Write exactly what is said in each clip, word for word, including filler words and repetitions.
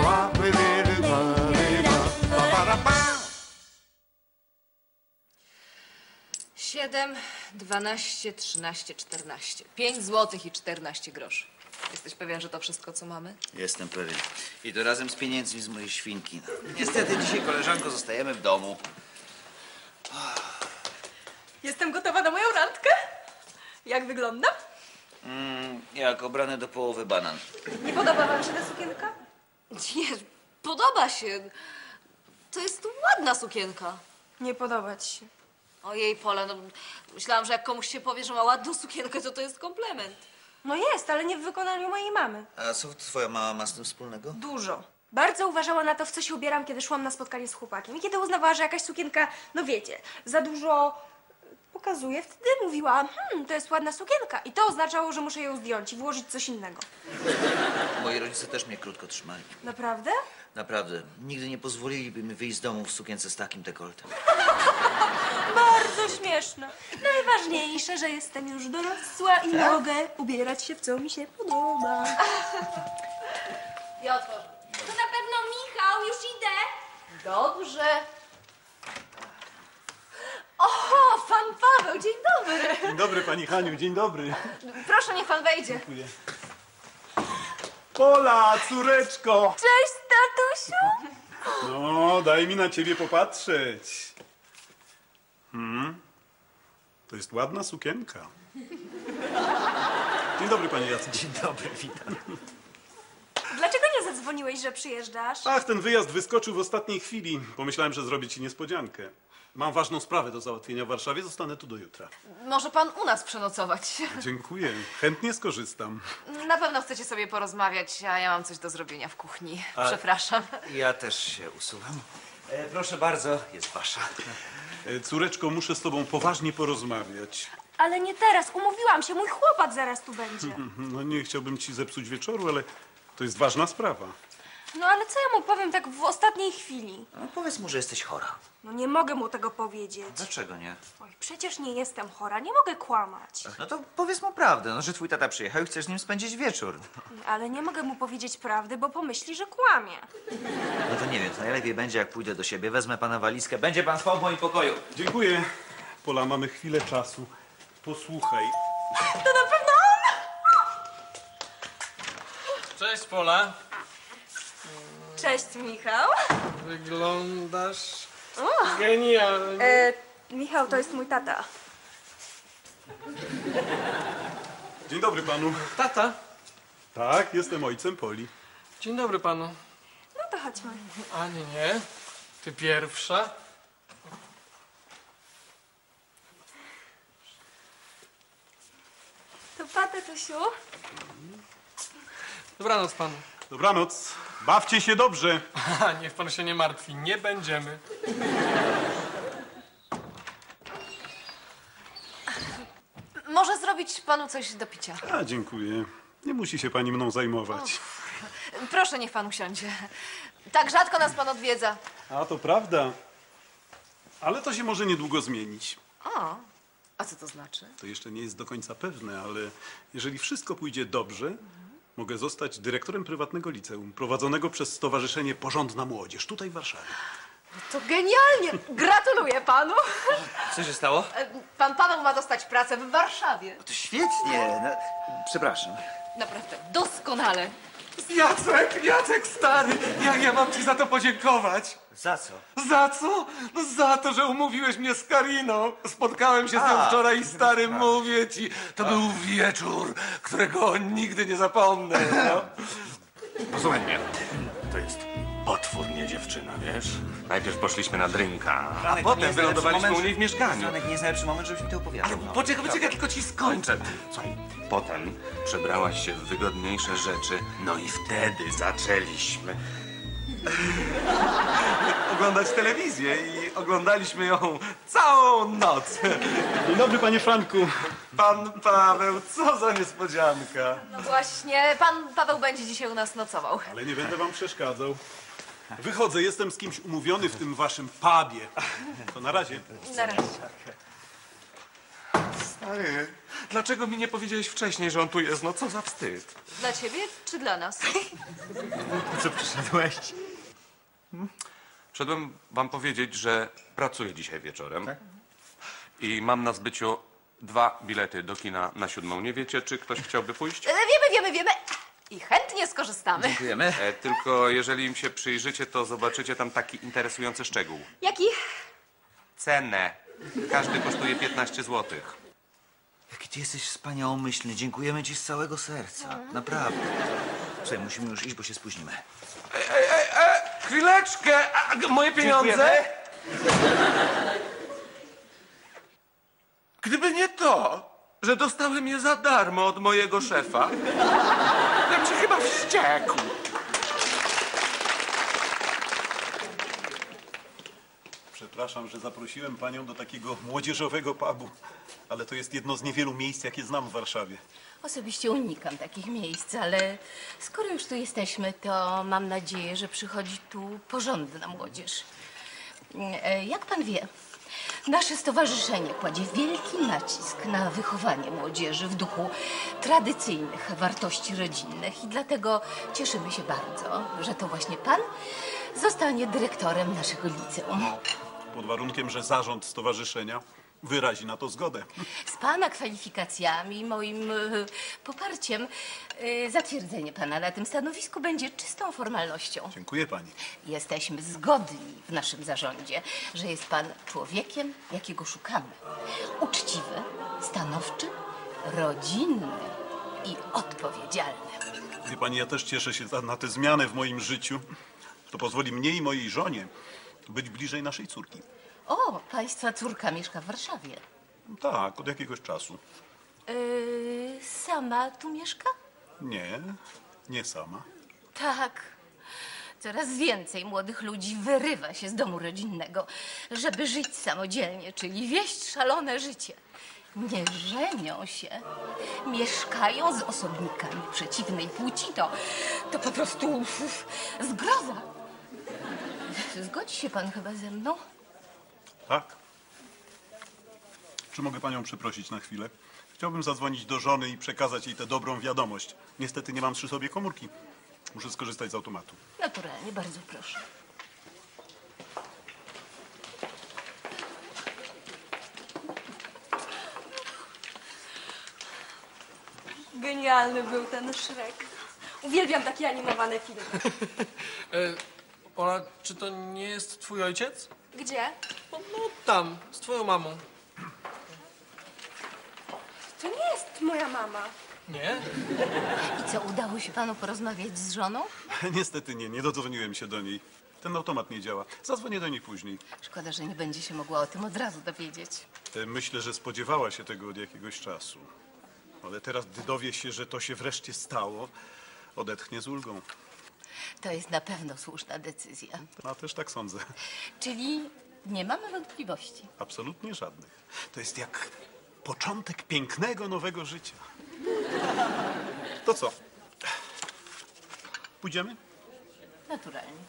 Siedem, dwanaście, trzynaście, czternaście. Pięć złotych i czternaście groszy. Jesteś pewien, że to wszystko, co mamy? Jestem pewien. I to razem z pieniędzmi z mojej świnki. Niestety dzisiaj, koleżanko, zostajemy w domu. Jestem gotowa na moją randkę. Jak wyglądam? Mm, jak obrany do połowy banan. Nie podoba wam się ta sukienka? Nie, podoba się. To jest ładna sukienka. Nie podoba ci się. Ojej, Pola, no myślałam, że jak komuś się powie, że ma ładną sukienkę, to to jest komplement. No jest, ale nie w wykonaniu mojej mamy. A co twoja mama ma z tym wspólnego? Dużo. Bardzo uważała na to, w co się ubieram, kiedy szłam na spotkanie z chłopakiem. I kiedy uznawała, że jakaś sukienka, no wiecie, za dużo pokazuje, wtedy mówiła, hmm, to jest ładna sukienka. I to oznaczało, że muszę ją zdjąć i włożyć coś innego. Moi rodzice też mnie krótko trzymali. Naprawdę? Naprawdę. Nigdy nie pozwoliliby mi wyjść z domu w sukience z takim dekoltem. Bardzo śmieszne. Najważniejsze, że jestem już dorosła i Tak? mogę ubierać się, w co mi się podoba. Ja otworzę. To na pewno Michał, już idę. Dobrze. O, pan Paweł, dzień dobry. Dzień dobry, pani Haniu, dzień dobry. Proszę, niech pan wejdzie. Dziękuję. Pola, córeczko! Cześć, tatusiu. No, daj mi na ciebie popatrzeć. Hmm? To jest ładna sukienka. Dzień dobry, panie Jacku. Dzień dobry, witam. Dlaczego nie zadzwoniłeś, że przyjeżdżasz? Ach, ten wyjazd wyskoczył w ostatniej chwili. Pomyślałem, że zrobię ci niespodziankę. Mam ważną sprawę do załatwienia w Warszawie, zostanę tu do jutra. Może pan u nas przenocować. Dziękuję, chętnie skorzystam. Na pewno chcecie sobie porozmawiać, a ja mam coś do zrobienia w kuchni. A- Przepraszam. Ja też się usuwam. E, proszę bardzo, jest wasza. E, Córeczko, muszę z tobą poważnie porozmawiać. Ale nie teraz, umówiłam się, mój chłopak zaraz tu będzie. No nie chciałbym ci zepsuć wieczoru, ale to jest ważna sprawa. No ale co ja mu powiem tak w ostatniej chwili? No, powiedz mu, że jesteś chora. No nie mogę mu tego powiedzieć. Dlaczego nie? Oj, przecież nie jestem chora, nie mogę kłamać. No to powiedz mu prawdę, no, że twój tata przyjechał i chcesz z nim spędzić wieczór. Ale nie mogę mu powiedzieć prawdy, bo pomyśli, że kłamie. No to nie wiem, to najlepiej będzie, jak pójdę do siebie, wezmę pana walizkę, będzie pan spał w moim pokoju. Dziękuję. Pola, mamy chwilę czasu. Posłuchaj. To na pewno on! Cześć, Pola. Cześć, Michał. Wyglądasz genialnie. E, Michał, to jest mój tata. Dzień dobry panu. Tata. Tak, jestem ojcem Poli. Dzień dobry panu. No to chodźmy. A nie, nie. Ty pierwsza. To pa, tatusiu. Dobranoc panu. Dobranoc. Bawcie się dobrze. Aha, niech pan się nie martwi. Nie będziemy. Może zrobić panu coś do picia. A, dziękuję. Nie musi się pani mną zajmować. Proszę, niech pan usiądzie. Tak rzadko nas pan odwiedza. A, to prawda. Ale to się może niedługo zmienić. O, a co to znaczy? To jeszcze nie jest do końca pewne, ale jeżeli wszystko pójdzie dobrze, mogę zostać dyrektorem prywatnego liceum prowadzonego przez Stowarzyszenie Porządna Młodzież tutaj w Warszawie. To genialnie! Gratuluję panu! Co się stało? Pan Paweł ma dostać pracę w Warszawie. To świetnie. No, przepraszam. Naprawdę, doskonale. Jacek, Jacek stary, jak ja mam ci za to podziękować? Za co? Za co? No za to, że umówiłeś mnie z Kariną. Spotkałem się z nią A, wczoraj i stary, tak. mówię ci, to był wieczór, którego nigdy nie zapomnę. No. Posłuchaj mnie. To jest potwór, nie dziewczyna, wiesz? Najpierw poszliśmy na drinka, a Franek, nie potem jest wylądowaliśmy najlepszy u niej w mieszkaniu. Franek, nie jest najlepszy moment, żebyś mi to opowiadał. Ale no. poczekaj, poczekaj, tylko ci skończę. Słuchaj, potem przebrałaś się w wygodniejsze rzeczy, no i wtedy zaczęliśmy. Oglądać telewizję i oglądaliśmy ją całą noc. Dzień dobry, panie Franku. Pan Paweł, co za niespodzianka. No właśnie, pan Paweł będzie dzisiaj u nas nocował. Ale nie będę wam przeszkadzał. Wychodzę, jestem z kimś umówiony w tym waszym pubie. To na razie. Na razie. Stary, dlaczego mi nie powiedziałeś wcześniej, że on tu jest? No co za wstyd. Dla ciebie czy dla nas? Co przyszedłeś? Wszedłem wam powiedzieć, że pracuję dzisiaj wieczorem. I mam na zbyciu dwa bilety do kina na siódmą. Nie wiecie, czy ktoś chciałby pójść? E, Wiemy, wiemy, wiemy. I chętnie skorzystamy. Dziękujemy. E, tylko jeżeli im się przyjrzycie, to zobaczycie tam taki interesujący szczegół. Jaki? Cenę. Każdy kosztuje piętnaście złotych. Jaki ty jesteś wspaniałomyślny. Dziękujemy ci z całego serca. Naprawdę. Słuchaj, musimy już iść, bo się spóźnimy. Chwileczkę! A, g- moje pieniądze? Gdyby nie to, że dostałem je za darmo od mojego szefa, bym się chyba wściekł. Przepraszam, że zaprosiłem panią do takiego młodzieżowego pubu, ale to jest jedno z niewielu miejsc, jakie znam w Warszawie. Osobiście unikam takich miejsc, ale skoro już tu jesteśmy, to mam nadzieję, że przychodzi tu porządna młodzież. E, Jak pan wie, nasze stowarzyszenie kładzie wielki nacisk na wychowanie młodzieży w duchu tradycyjnych wartości rodzinnych i dlatego cieszymy się bardzo, że to właśnie pan zostanie dyrektorem naszego liceum. Pod warunkiem, że zarząd stowarzyszenia wyrazi na to zgodę. Z pana kwalifikacjami i moim e, poparciem e, zatwierdzenie pana na tym stanowisku będzie czystą formalnością. Dziękuję pani. Jesteśmy zgodni w naszym zarządzie, że jest pan człowiekiem, jakiego szukamy. Uczciwy, stanowczy, rodzinny i odpowiedzialny. Wie pani, ja też cieszę się za- na tę zmianę w moim życiu. To pozwoli mnie i mojej żonie być bliżej naszej córki. O, państwa córka mieszka w Warszawie. Tak, od jakiegoś czasu. Yy, sama tu mieszka? Nie, nie sama. Tak. Coraz więcej młodych ludzi wyrywa się z domu rodzinnego, żeby żyć samodzielnie, czyli wieść szalone życie. Nie żenią się, mieszkają z osobnikami przeciwnej płci. To, to po prostu zgroza. Zgodzi się pan chyba ze mną? Tak. Czy mogę panią przeprosić na chwilę? Chciałbym zadzwonić do żony i przekazać jej tę dobrą wiadomość. Niestety nie mam przy sobie komórki. Muszę skorzystać z automatu. Naturalnie, bardzo proszę. Genialny był ten Shrek. Uwielbiam takie animowane filmy. E, Ola, czy to nie jest twój ojciec? Gdzie? No, no tam, z twoją mamą. To nie jest moja mama. Nie? I co, udało się panu porozmawiać z żoną? Niestety nie, nie dodzwoniłem się do niej. Ten automat nie działa. Zadzwonię do niej później. Szkoda, że nie będzie się mogła o tym od razu dowiedzieć. E, Myślę, że spodziewała się tego od jakiegoś czasu. Ale teraz, gdy dowie się, że to się wreszcie stało, odetchnie z ulgą. To jest na pewno słuszna decyzja. A też tak sądzę. Czyli nie mamy wątpliwości. Absolutnie żadnych. To jest jak początek pięknego, nowego życia. To co? Pójdziemy? Naturalnie.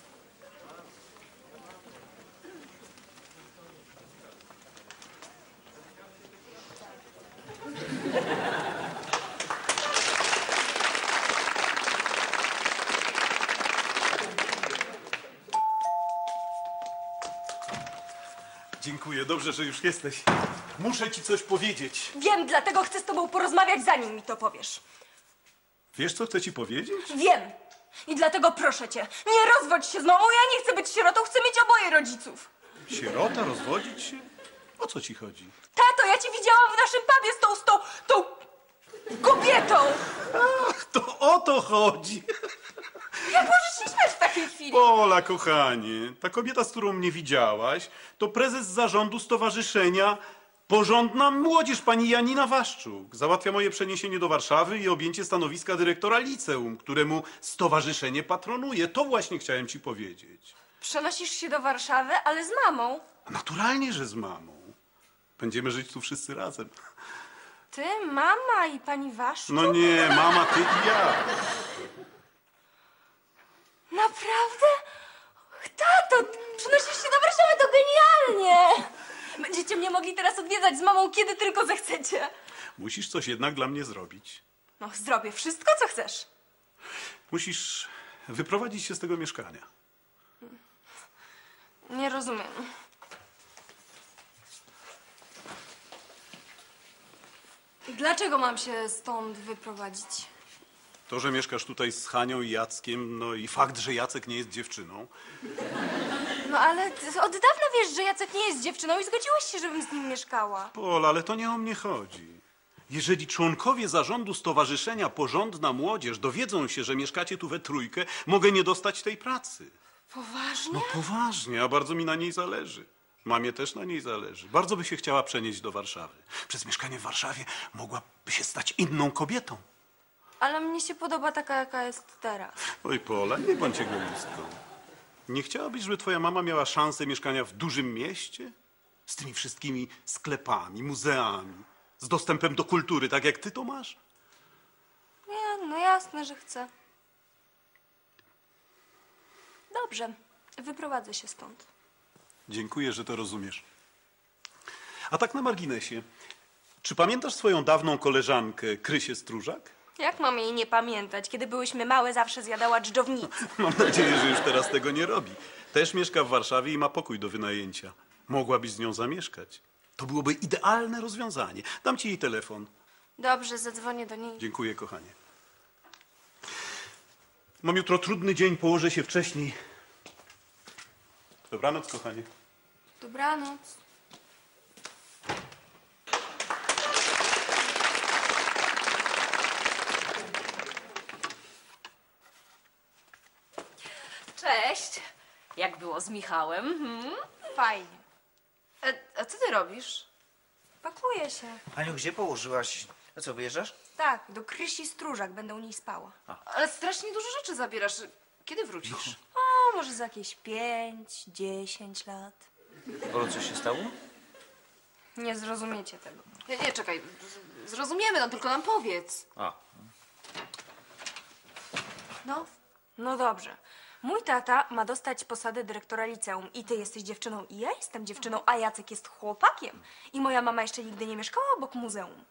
Dziękuję, dobrze, że już jesteś. Muszę ci coś powiedzieć. Wiem, dlatego chcę z tobą porozmawiać, zanim mi to powiesz. Wiesz, co chcę ci powiedzieć? Wiem. I dlatego proszę cię, nie rozwodź się z mamą, ja nie chcę być sierotą, chcę mieć oboje rodziców. Sierota, rozwodzić się? O co ci chodzi? Tato, ja cię widziałam w naszym pubie z tą, z tą, tą kobietą. Ach, to o to chodzi. Jak możesz się śmiać w takiej chwili? Ola, kochanie, ta kobieta, z którą mnie widziałaś, to prezes zarządu stowarzyszenia Porządna Młodzież, pani Janina Waszczuk. Załatwia moje przeniesienie do Warszawy i objęcie stanowiska dyrektora liceum, któremu stowarzyszenie patronuje. To właśnie chciałem ci powiedzieć. Przenosisz się do Warszawy, ale z mamą. Naturalnie, że z mamą. Będziemy żyć tu wszyscy razem. Ty, mama i pani Waszczuk? No nie, mama, ty i ja. Naprawdę? Och, tato, przenosisz się do Warszawy, to genialnie! Będziecie mnie mogli teraz odwiedzać z mamą, kiedy tylko zechcecie. Musisz coś jednak dla mnie zrobić. No, zrobię wszystko, co chcesz. Musisz wyprowadzić się z tego mieszkania. Nie rozumiem. Dlaczego mam się stąd wyprowadzić? To, że mieszkasz tutaj z Hanią i Jackiem, no i fakt, że Jacek nie jest dziewczyną. No ale ty od dawna wiesz, że Jacek nie jest dziewczyną i zgodziłeś się, żebym z nim mieszkała. Pola, ale to nie o mnie chodzi. Jeżeli członkowie zarządu Stowarzyszenia Porządna Młodzież dowiedzą się, że mieszkacie tu we trójkę, mogę nie dostać tej pracy. Poważnie? No poważnie, a bardzo mi na niej zależy. Mamie też na niej zależy. Bardzo by się chciała przenieść do Warszawy. Przez mieszkanie w Warszawie mogłaby się stać inną kobietą. Ale mnie się podoba taka, jaka jest teraz. Oj, Pola, nie bądź egoistką. Nie chciałabyś, żeby twoja mama miała szansę mieszkania w dużym mieście? Z tymi wszystkimi sklepami, muzeami, z dostępem do kultury, tak jak ty to masz? Nie, no jasne, że chcę. Dobrze, wyprowadzę się stąd. Dziękuję, że to rozumiesz. A tak na marginesie, czy pamiętasz swoją dawną koleżankę Krysię Stróżak? Jak mam jej nie pamiętać? Kiedy byłyśmy małe, zawsze zjadała dżdżownicy. Mam nadzieję, że już teraz tego nie robi. Też mieszka w Warszawie i ma pokój do wynajęcia. Mogłabyś z nią zamieszkać. To byłoby idealne rozwiązanie. Dam ci jej telefon. Dobrze, zadzwonię do niej. Dziękuję, kochanie. Mam jutro trudny dzień, położę się wcześniej. Dobranoc, kochanie. Dobranoc. Cześć. Jak było z Michałem? Hmm? Fajnie. A, a co ty robisz? Pakuję się. Aniu, gdzie położyłaś? A co, wyjeżdżasz? Tak, do Krysi Stróżak, będę u niej spała. Ale strasznie dużo rzeczy zabierasz. Kiedy wrócisz? O, może za jakieś pięć, dziesięć lat. Polo, co się stało? Nie zrozumiecie tego. Nie, nie, czekaj. Z- Zrozumiemy, no tylko nam powiedz. A, No, no dobrze. Mój tata ma dostać posadę dyrektora liceum i ty jesteś dziewczyną i ja jestem dziewczyną, a Jacek jest chłopakiem. I moja mama jeszcze nigdy nie mieszkała obok muzeum.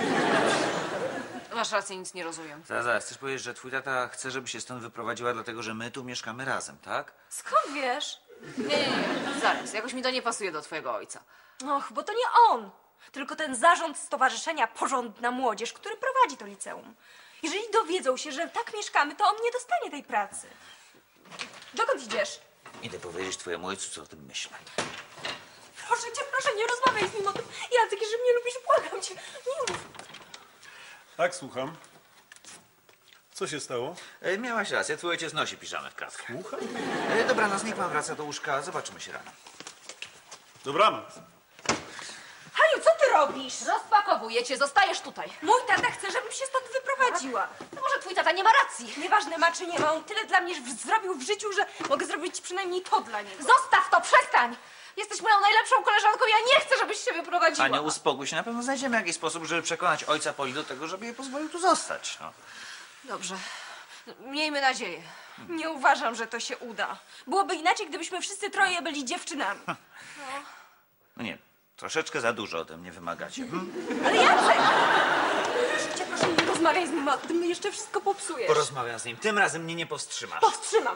Masz rację, nic nie rozumiem. zaraz, zaraz, chcesz powiedzieć, że twój tata chce, żeby się stąd wyprowadziła, dlatego że my tu mieszkamy razem, tak? Skąd wiesz? Nie, nie, nie, zaraz. Jakoś mi to nie pasuje do twojego ojca. Och, bo to nie on, tylko ten zarząd Stowarzyszenia Porządna Młodzież, który prowadzi to liceum. Jeżeli dowiedzą się, że tak mieszkamy, to on nie dostanie tej pracy. Dokąd idziesz? Idę powiedzieć twojemu ojcu, co o tym myślę. Proszę cię, proszę, nie rozmawiaj z nim o tym. Jacek, jeżeli mnie lubisz, błagam cię. Nie mów. Tak, słucham. Co się stało? E, miałaś rację, twój ojciec nosi piżamę w kratkę. Słucham. E, dobranoc, niech pan wraca do łóżka, zobaczymy się rano. Dobranoc. Haniu, co ty robisz? Rozpakowuję cię, zostajesz tutaj. Mój tata chce, żebym się stąd wyprowadziła. No może twój tata nie ma racji. Nieważne ma czy nie ma, on tyle dla mnie w- zrobił w życiu, że mogę zrobić przynajmniej to dla niego. Zostaw to, przestań! Jesteś moją najlepszą koleżanką, ja nie chcę, żebyś się wyprowadziła. Aniu, uspokój się, na pewno znajdziemy jakiś sposób, żeby przekonać ojca Poli do tego, żeby jej pozwolił tu zostać. No. Dobrze. Miejmy nadzieję. Nie uważam, że to się uda. Byłoby inaczej, gdybyśmy wszyscy troje byli dziewczynami. no nie, troszeczkę za dużo ode mnie wymagacie. Hmm? Ale Jacek! Proszę cię, proszę, nie rozmawiaj z nim o tym, jeszcze wszystko popsujesz. Porozmawiam z nim, tym razem mnie nie powstrzymasz. Powstrzymam.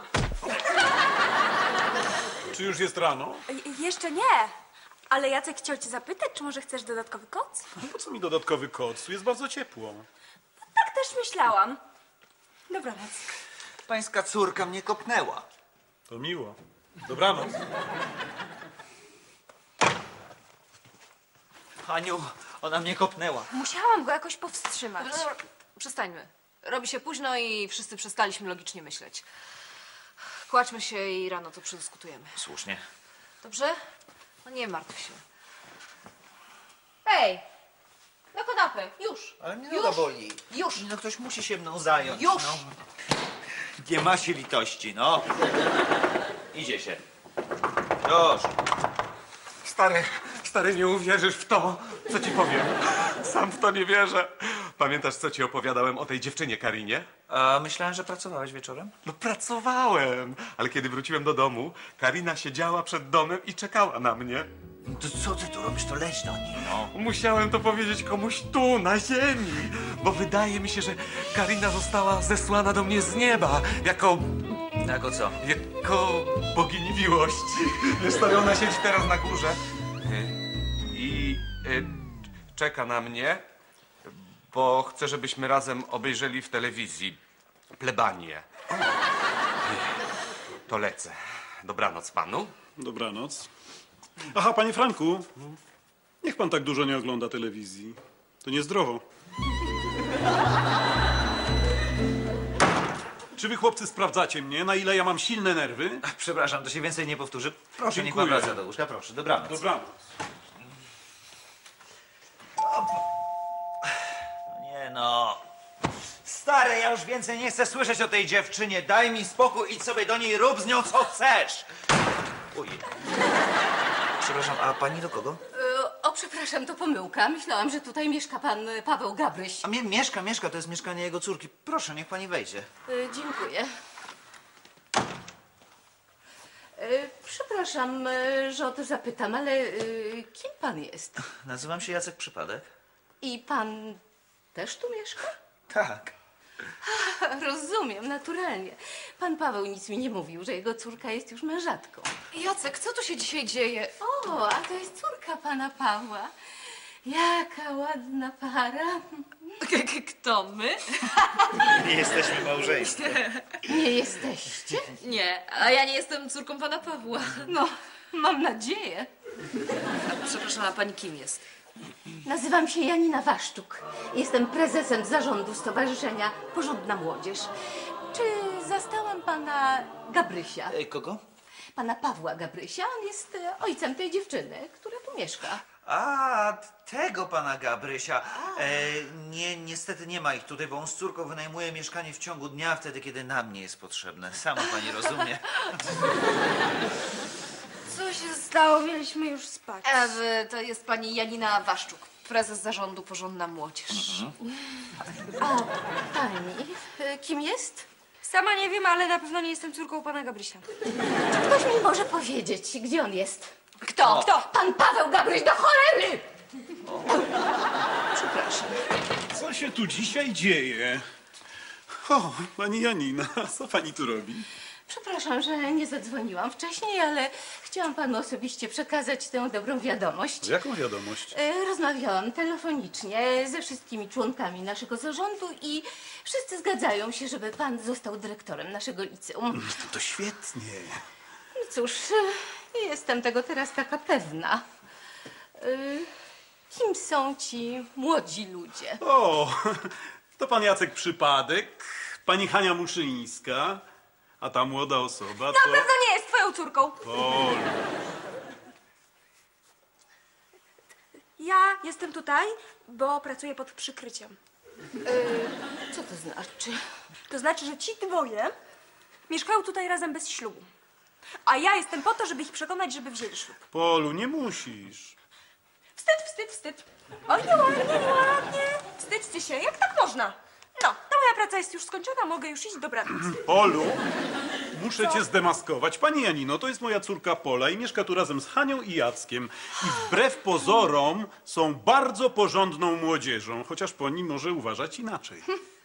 Czy już jest rano? Je- jeszcze nie. Ale Jacek chciał cię zapytać, czy może chcesz dodatkowy koc? Po co mi dodatkowy koc? Tu jest bardzo ciepło. Tak też myślałam. Dobranoc. Pańska córka mnie kopnęła. To miło. Dobranoc. Aniu, ona mnie kopnęła. Musiałam go jakoś powstrzymać. Dobra, dobra, przestańmy. Robi się późno i wszyscy przestaliśmy logicznie myśleć. Kładźmy się i rano to przedyskutujemy. Słusznie. Dobrze? No nie martw się. Hej! Na kanapę, już! Ale mnie Już. noga boli. Już! No ktoś musi się mną zająć. Już. No. Nie ma się litości, no. Idzie się. Już. Stary, stary, nie uwierzysz w to, co ci powiem. Sam w to nie wierzę. Pamiętasz, co ci opowiadałem o tej dziewczynie Karinie? A myślałem, że pracowałeś wieczorem? No pracowałem, ale kiedy wróciłem do domu, Karina siedziała przed domem i czekała na mnie. To co ty tu robisz? To leć do niej, no. Musiałem to powiedzieć komuś tu, na ziemi, bo wydaje mi się, że Karina została zesłana do mnie z nieba jako... Jako co? jako bogini miłości. Wiesz, to ona siedzi teraz na górze i y, czeka na mnie, bo chce, żebyśmy razem obejrzeli w telewizji plebanię. To lecę. Dobranoc panu. Dobranoc. Aha, panie Franku, niech pan tak dużo nie ogląda telewizji. To niezdrowo. Czy wy, chłopcy, sprawdzacie mnie, na ile ja mam silne nerwy? Przepraszam, to się więcej nie powtórzy. Proszę, niech Dziękuję. pan wraca do łóżka, proszę. Dobranoc. Dobranoc. Nie no. Stary, ja już więcej nie chcę słyszeć o tej dziewczynie. Daj mi spokój, idź sobie do niej, rób z nią co chcesz. Uj. Przepraszam, a pani do kogo? E, o, przepraszam, to pomyłka. Myślałam, że tutaj mieszka pan e, Paweł Gabryś. A mie mieszka, mieszka, to jest mieszkanie jego córki. Proszę, niech pani wejdzie. E, dziękuję. E, przepraszam, e, że o to zapytam, ale e, kim pan jest? Nazywam się Jacek Przypadek. I pan też tu mieszka? Tak. Rozumiem, naturalnie. Pan Paweł nic mi nie mówił, że jego córka jest już mężatką. Jacek, co tu się dzisiaj dzieje? O, a to jest córka pana Pawła. Jaka ładna para. Kto, my? Nie jesteśmy małżeństwem. Nie jesteście? Nie, a ja nie jestem córką pana Pawła. No, mam nadzieję. A, przepraszam, a pani kim jest? Nazywam się Janina Waszczuk. Jestem prezesem zarządu Stowarzyszenia Porządna Młodzież. Czy zastałam pana Gabrysia? Ej, kogo? Pana Pawła Gabrysia? On jest e, ojcem tej dziewczyny, która tu mieszka. A, tego pana Gabrysia. E, nie, niestety nie ma ich tutaj, bo on z córką wynajmuje mieszkanie w ciągu dnia, wtedy, kiedy nam nie jest potrzebne. Sama pani rozumie. Co się stało? Mieliśmy już spać. E, to jest pani Janina Waszczuk, prezes zarządu Porządna Młodzież. A pani e, kim jest? Sama nie wiem, ale na pewno nie jestem córką pana Gabrysia. Ktoś mi może powiedzieć, gdzie on jest? Kto? Kto? Pan Paweł Gabryś, do cholery! Przepraszam. Co się tu dzisiaj dzieje? O, pani Janina, co pani tu robi? Przepraszam, że nie zadzwoniłam wcześniej, ale chciałam panu osobiście przekazać tę dobrą wiadomość. Jaką wiadomość? E, Rozmawiałam telefonicznie ze wszystkimi członkami naszego zarządu i wszyscy zgadzają się, żeby pan został dyrektorem naszego liceum. To świetnie. No cóż, e, nie jestem tego teraz taka pewna. E, Kim są ci młodzi ludzie? O, to pan Jacek Przypadek, pani Hania Muszyńska, a ta młoda osoba to... Na pewno nie jest twoją córką. Polu. Ja jestem tutaj, bo pracuję pod przykryciem. Co to znaczy? To znaczy, że ci dwoje mieszkają tutaj razem bez ślubu. A ja jestem po to, żeby ich przekonać, żeby wzięli ślub. Polu, nie musisz. Wstyd, wstyd, wstyd. Oj, nieładnie, nieładnie. Wstydźcie się, jak tak można? No, ta moja praca jest już skończona, mogę już iść, dobranoc. Polu, muszę cię zdemaskować. Pani Janino, to jest moja córka Pola i mieszka tu razem z Hanią i Jackiem. I wbrew pozorom są bardzo porządną młodzieżą, chociaż pani może uważać inaczej.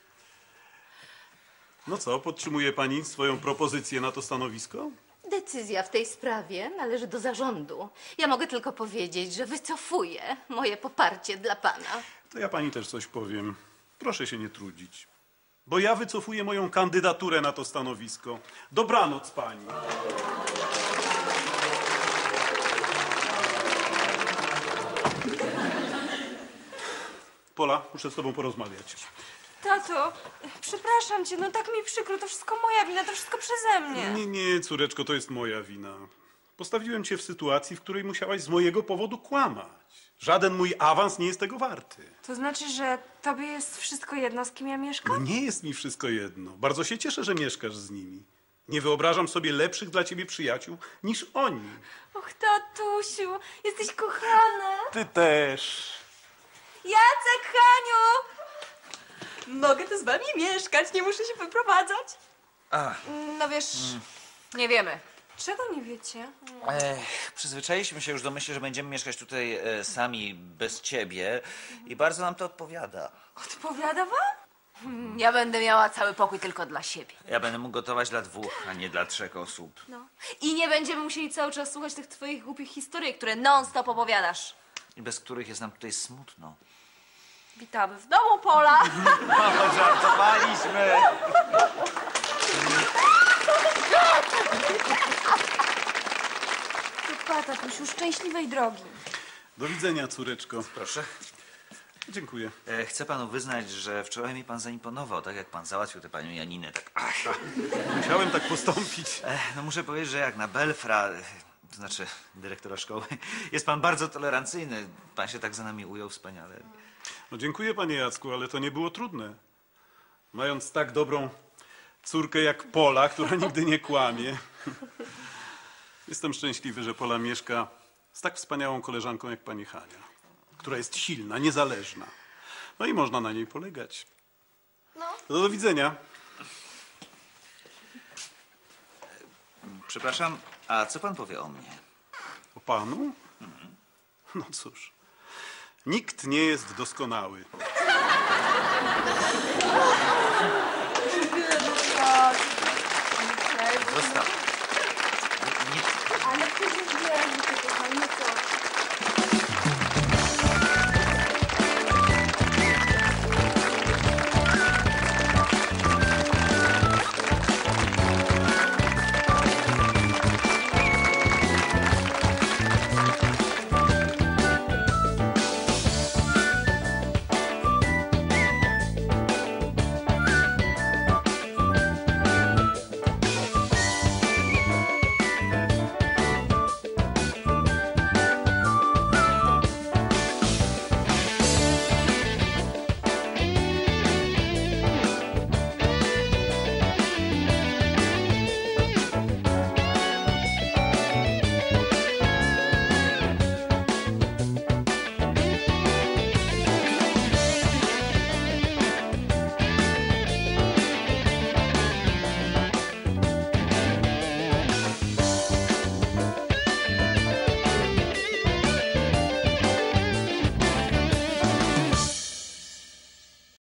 No co, podtrzymuje pani swoją propozycję na to stanowisko? Decyzja w tej sprawie należy do zarządu. Ja mogę tylko powiedzieć, że wycofuję moje poparcie dla pana. To ja pani też coś powiem. Proszę się nie trudzić. Bo ja wycofuję moją kandydaturę na to stanowisko. Dobranoc pani. Pola, muszę z tobą porozmawiać. Tato, przepraszam cię, no tak mi przykro, to wszystko moja wina, to wszystko przeze mnie. Nie, nie, córeczko, to jest moja wina. Postawiłem cię w sytuacji, w której musiałaś z mojego powodu kłamać. Żaden mój awans nie jest tego warty. To znaczy, że tobie jest wszystko jedno, z kim ja No mieszkam? nie jest mi wszystko jedno. Bardzo się cieszę, że mieszkasz z nimi. Nie wyobrażam sobie lepszych dla ciebie przyjaciół niż oni. Och, tatusiu, jesteś kochany. Ty też. Jacek, Haniu! Mogę tu z wami mieszkać, nie muszę się wyprowadzać. A, No wiesz, nie wiemy, Czego nie wiecie? Ech, przyzwyczailiśmy się już do myśli, że będziemy mieszkać tutaj e, sami, bez ciebie i bardzo nam to odpowiada. Odpowiada wam? Ja będę miała cały pokój tylko dla siebie. Ja będę mógł gotować dla dwóch, a nie dla trzech osób. No. I nie będziemy musieli cały czas słuchać tych twoich głupich historii, które non-stop opowiadasz. I bez których jest nam tutaj smutno. Witamy w domu, Pola. No, żartowaliśmy. To pa, tatusiu, szczęśliwej drogi. Do widzenia, córeczko. Proszę. Dziękuję. E, chcę panu wyznać, że wczoraj mi pan zaimponował, tak jak pan załatwił tę panią Janinę. Tak, ach. Musiałem tak postąpić. E, no muszę powiedzieć, że jak na Belfra, e, to znaczy dyrektora szkoły, jest pan bardzo tolerancyjny. Pan się tak za nami ujął wspaniale. No dziękuję, panie Jacku, ale to nie było trudne. Mając tak dobrą córkę jak Pola, która nigdy nie kłamie. Jestem szczęśliwy, że Pola mieszka z tak wspaniałą koleżanką jak pani Hania, która jest silna, niezależna. No i można na niej polegać. No. Do widzenia. Przepraszam, a co pan powie o mnie? O panu? No cóż, nikt nie jest doskonały.